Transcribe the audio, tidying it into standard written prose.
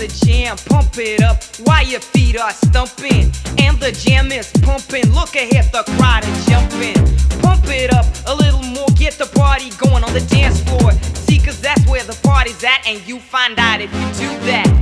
the jam, pump it up while your feet are stumping. And the jam is pumping, look ahead, the crowd is jumping. Pump it up a little more, get the party going on the dance floor. See, cause that's where the party's at, and you find out if you do that.